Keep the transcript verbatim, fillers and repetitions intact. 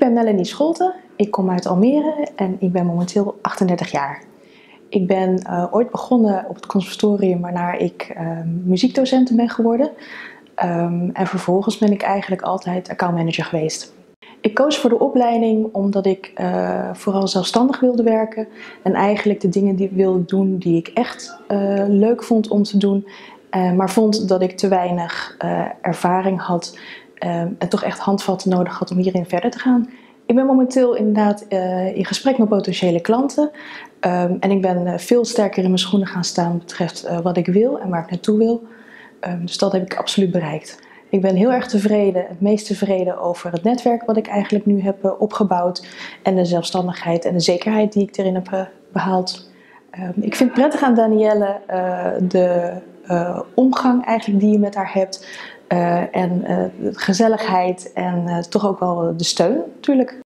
ben Melanie Scholte, ik kom uit Almere en ik ben momenteel achtendertig jaar. Ik ben uh, ooit begonnen op het conservatorium waarna ik uh, muziekdocent ben geworden. Um, en vervolgens ben ik eigenlijk altijd accountmanager geweest. Ik koos voor de opleiding omdat ik uh, vooral zelfstandig wilde werken en eigenlijk de dingen die ik wilde doen die ik echt uh, leuk vond om te doen, uh, maar vond dat ik te weinig uh, ervaring had uh, en toch echt handvatten nodig had om hierin verder te gaan. Ik ben momenteel inderdaad uh, in gesprek met potentiële klanten um, en ik ben uh, veel sterker in mijn schoenen gaan staan wat betreft uh, wat ik wil en waar ik naartoe wil. Um, dus dat heb ik absoluut bereikt. Ik ben heel erg tevreden, het meest tevreden over het netwerk wat ik eigenlijk nu heb uh, opgebouwd en de zelfstandigheid en de zekerheid die ik erin heb uh, behaald. Um, ik vind het prettig aan Danielle uh, de uh, omgang eigenlijk die je met haar hebt uh, en uh, de gezelligheid en uh, toch ook wel de steun natuurlijk.